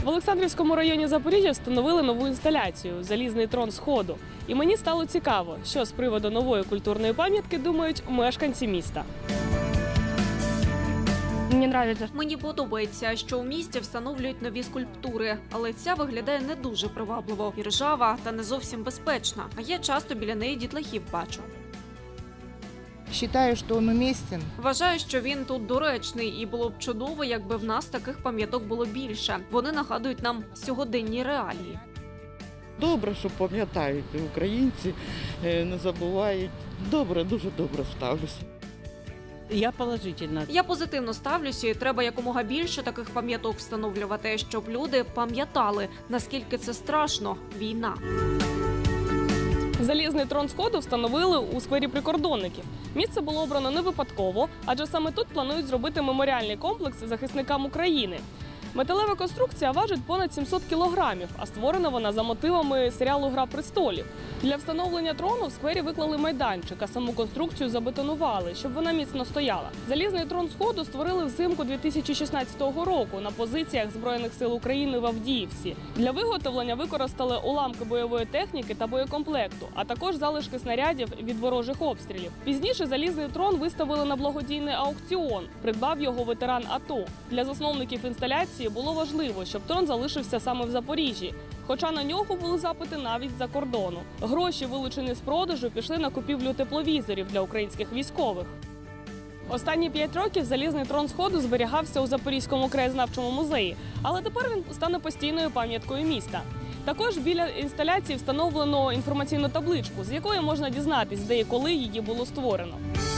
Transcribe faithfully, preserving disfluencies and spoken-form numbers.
В Олександрівському районі Запоріжжя встановили нову інсталяцію «Залізний трон Сходу». І мені стало цікаво, що з приводу нової культурної пам'ятки думають мешканці міста. Мені подобається. Мені подобається, що у місті встановлюють нові скульптури, але ця виглядає не дуже привабливо, і ржава та не зовсім безпечна. А я часто біля неї дітлахів бачу. Вважаю, що він уместен. Вважаю, що він тут доречний, і було б чудово, якби в нас таких пам'яток було більше. Вони нагадують нам сьогоденні реалії. Добре, що пам'ятають українці, не забувають. Добре, дуже добре ставлюся. Я положительно. Я позитивно ставлюся, і треба якомога більше таких пам'яток встановлювати, щоб люди пам'ятали, наскільки це страшно – війна. Залізний трон Сходу встановили у сквері Прикордонників. Місце було обрано не випадково, адже саме тут планують зробити меморіальний комплекс захисникам України. Металева конструкція важить понад сімсот кілограмів, а створена вона за мотивами серіалу «Гра престолів». Для встановлення трону в сквері виклали майданчик, а саму конструкцію забетонували, щоб вона міцно стояла. Залізний трон Сходу створили взимку дві тисячі шістнадцятого року на позиціях Збройних сил України в Авдіївці. Для виготовлення використали уламки бойової техніки та боєкомплекту, а також залишки снарядів від ворожих обстрілів. Пізніше залізний трон виставили на благодійний аукціон. Придбав його ветеран АТО. Для засновників інсталяції було важливо, щоб трон залишився саме в Запоріжжі, хоча на нього були запити навіть з-за кордону. Гроші, вилучені з продажу, пішли на купівлю тепловізорів для українських військових. Останні п'ять років залізний трон Сходу зберігався у Запорізькому краєзнавчому музеї, але тепер він стане постійною пам'яткою міста. Також біля інсталяції встановлено інформаційну табличку, з якої можна дізнатись, де і коли її було створено.